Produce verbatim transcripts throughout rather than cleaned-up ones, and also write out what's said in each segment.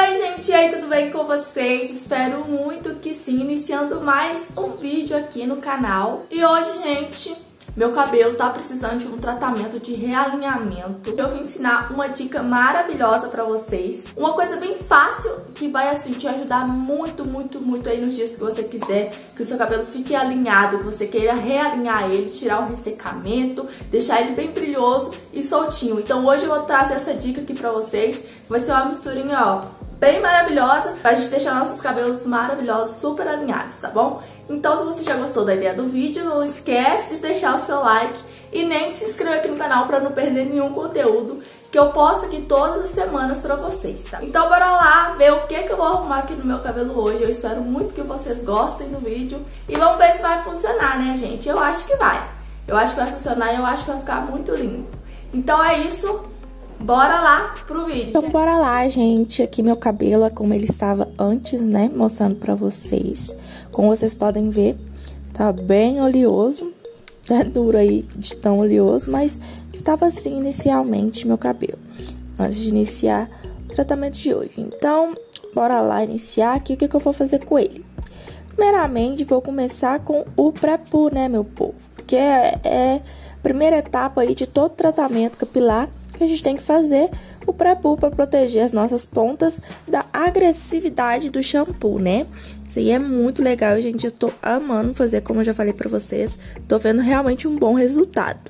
Oi gente, e aí, tudo bem com vocês? Espero muito que sim, iniciando mais um vídeo aqui no canal. E hoje, gente, meu cabelo tá precisando de um tratamento de realinhamento. Eu vim ensinar uma dica maravilhosa pra vocês. Uma coisa bem fácil que vai, assim, te ajudar muito, muito, muito aí nos dias que você quiser que o seu cabelo fique alinhado, que você queira realinhar ele, tirar o ressecamento, deixar ele bem brilhoso e soltinho. Então hoje eu vou trazer essa dica aqui pra vocês. Vai ser uma misturinha, ó, bem maravilhosa pra gente deixar nossos cabelos maravilhosos, super alinhados, tá bom? Então, se você já gostou da ideia do vídeo, não esquece de deixar o seu like e nem de se inscrever aqui no canal para não perder nenhum conteúdo que eu posto aqui todas as semanas para vocês, tá? Então, bora lá ver o que, que eu vou arrumar aqui no meu cabelo hoje. Eu espero muito que vocês gostem do vídeo e vamos ver se vai funcionar, né, gente? Eu acho que vai. Eu acho que vai funcionar e eu acho que vai ficar muito lindo. Então, é isso. Bora lá pro vídeo. Então, bora lá, gente. Aqui meu cabelo é como ele estava antes, né? Mostrando pra vocês. Como vocês podem ver, tá bem oleoso. Tá duro aí de tão oleoso, mas estava assim inicialmente meu cabelo. Antes de iniciar o tratamento de hoje. Então, bora lá iniciar aqui. O que, que eu vou fazer com ele? Primeiramente, vou começar com o pré-poo, né, meu povo? Que é, é a primeira etapa aí de todo tratamento capilar que a gente tem que fazer, o pré-poo, para proteger as nossas pontas da agressividade do shampoo, né? Isso aí é muito legal, gente. Eu tô amando fazer, como eu já falei pra vocês. Tô vendo realmente um bom resultado.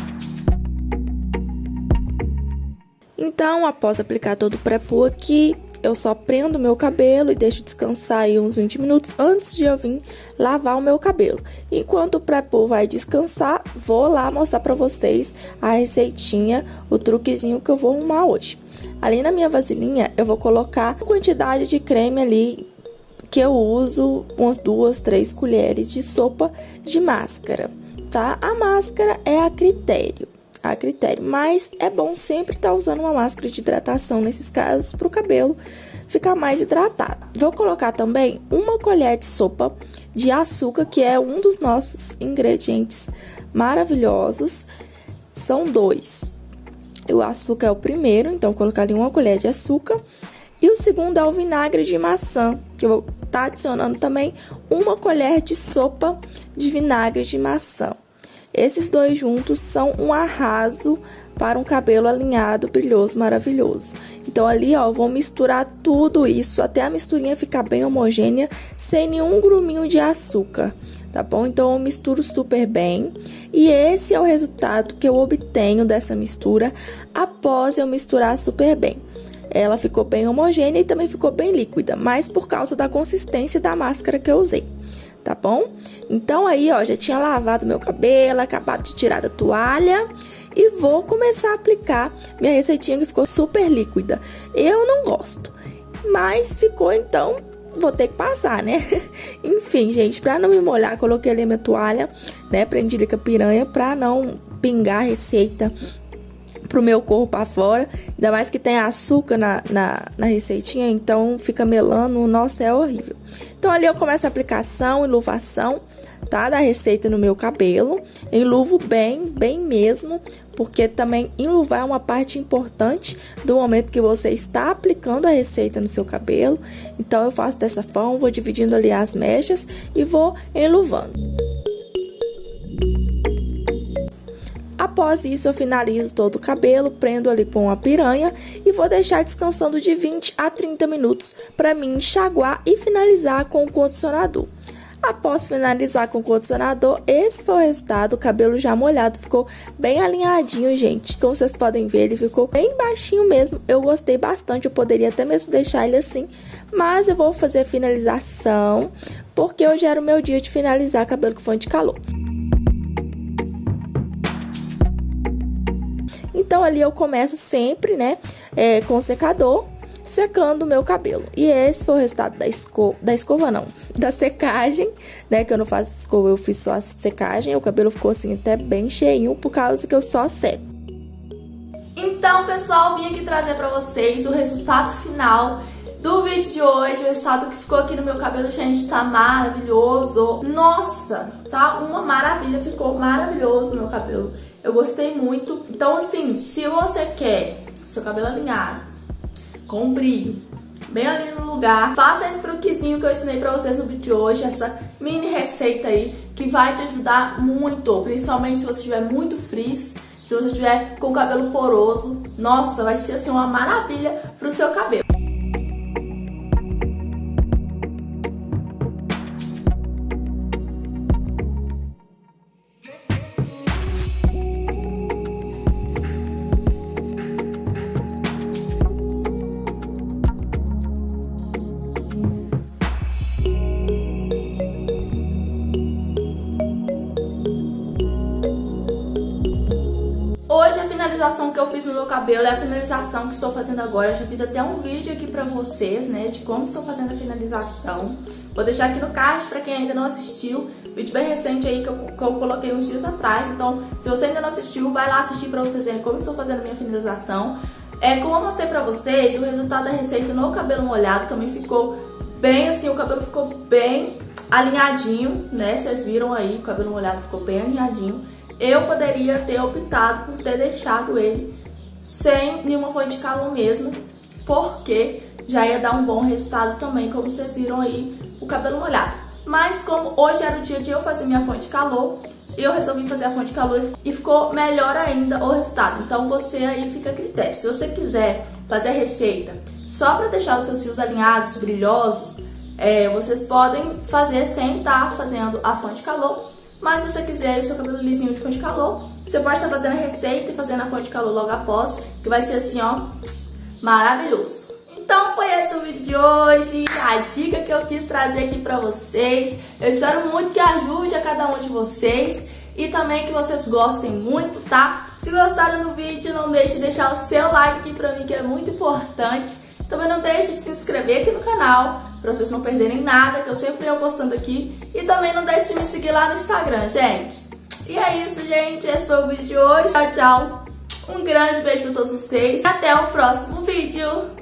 Então, após aplicar todo o pré-poo aqui, eu só prendo o meu cabelo e deixo descansar aí uns vinte minutos antes de eu vir lavar o meu cabelo. Enquanto o pré-poo vai descansar, vou lá mostrar pra vocês a receitinha, o truquezinho que eu vou arrumar hoje. Ali na minha vasilhinha, eu vou colocar a quantidade de creme ali que eu uso, umas duas, três colheres de sopa de máscara, tá? A máscara é a critério. A critério, mas é bom sempre estar usando uma máscara de hidratação nesses casos para o cabelo ficar mais hidratado. Vou colocar também uma colher de sopa de açúcar, que é um dos nossos ingredientes maravilhosos. São dois. O açúcar é o primeiro, então vou colocar ali uma colher de açúcar. E o segundo é o vinagre de maçã, que eu vou estar adicionando também uma colher de sopa de vinagre de maçã. Esses dois juntos são um arraso para um cabelo alinhado, brilhoso, maravilhoso. Então, ali, ó, vou misturar tudo isso até a misturinha ficar bem homogênea, sem nenhum gruminho de açúcar, tá bom? Então, eu misturo super bem. E esse é o resultado que eu obtenho dessa mistura após eu misturar super bem. Ela ficou bem homogênea e também ficou bem líquida, mas por causa da consistência da máscara que eu usei. Tá bom? Então, aí, ó, já tinha lavado meu cabelo, acabado de tirar da toalha e vou começar a aplicar minha receitinha que ficou super líquida. Eu não gosto, mas ficou, então, vou ter que passar, né? Enfim, gente, pra não me molhar, coloquei ali minha toalha, né? Prendi ali com a piranha pra não pingar a receita pro meu corpo afora, ainda mais que tem açúcar na, na, na receitinha, então fica melando, nossa, é horrível. Então, ali eu começo a aplicação, enluvação, tá, da receita no meu cabelo, enluvo bem, bem mesmo, porque também enluvar é uma parte importante do momento que você está aplicando a receita no seu cabelo. Então, eu faço dessa forma, vou dividindo ali as mechas e vou enluvando. Após isso, eu finalizo todo o cabelo, prendo ali com a piranha e vou deixar descansando de vinte a trinta minutos para mim enxaguar e finalizar com o condicionador. Após finalizar com o condicionador, esse foi o resultado. O cabelo já molhado ficou bem alinhadinho, gente. Como vocês podem ver, ele ficou bem baixinho mesmo. Eu gostei bastante, eu poderia até mesmo deixar ele assim, mas eu vou fazer a finalização porque hoje era o meu dia de finalizar cabelo com fonte de calor. Então, ali eu começo sempre, né, é, com o secador, secando o meu cabelo. E esse foi o resultado da escova, da escova não, da secagem, né, que eu não faço escova, eu fiz só a secagem. O cabelo ficou assim até bem cheinho, por causa que eu só seco. Então, pessoal, vim aqui trazer pra vocês o resultado final do vídeo de hoje. O resultado que ficou aqui no meu cabelo, gente, tá maravilhoso. Nossa, tá uma maravilha, ficou maravilhoso o meu cabelo. Eu gostei muito. Então, assim, se você quer seu cabelo alinhado, com brilho, bem ali no lugar. Faça esse truquezinho que eu ensinei pra vocês no vídeo de hoje, essa mini receita aí, que vai te ajudar muito, principalmente se você tiver muito frizz, se você tiver com o cabelo poroso. Nossa, vai ser assim uma maravilha pro seu cabelo. Hoje a finalização que eu fiz no meu cabelo é a finalização que estou fazendo agora. Eu já fiz até um vídeo aqui pra vocês, né, de como estou fazendo a finalização. Vou deixar aqui no card pra quem ainda não assistiu. Vídeo bem recente aí que eu, que eu coloquei uns dias atrás. Então, se você ainda não assistiu, vai lá assistir pra vocês verem como estou fazendo a minha finalização. É, como eu mostrei pra vocês, o resultado da receita no cabelo molhado também ficou bem assim, o cabelo ficou bem alinhadinho, né? Vocês viram aí, o cabelo molhado ficou bem alinhadinho. Eu poderia ter optado por ter deixado ele sem nenhuma fonte de calor mesmo, porque já ia dar um bom resultado também, como vocês viram aí, o cabelo molhado. Mas como hoje era o dia de eu fazer minha fonte de calor, eu resolvi fazer a fonte de calor e ficou melhor ainda o resultado. Então você aí fica a critério. Se você quiser fazer a receita só para deixar os seus fios alinhados, brilhosos, é, vocês podem fazer sem estar fazendo a fonte de calor. Mas se você quiser o seu cabelo lisinho de fonte de calor, você pode estar fazendo a receita e fazendo a fonte de calor logo após, que vai ser assim, ó, maravilhoso. Então foi esse o vídeo de hoje, a dica que eu quis trazer aqui pra vocês. Eu espero muito que ajude a cada um de vocês e também que vocês gostem muito, tá? Se gostaram do vídeo, não deixe de deixar o seu like aqui pra mim, que é muito importante. Também não deixe de se inscrever aqui no canal, pra vocês não perderem nada, que eu sempre venho postando aqui. E também não deixe de me seguir lá no Instagram, gente. E é isso, gente. Esse foi o vídeo de hoje. Tchau, tchau. Um grande beijo pra todos vocês. Até o próximo vídeo.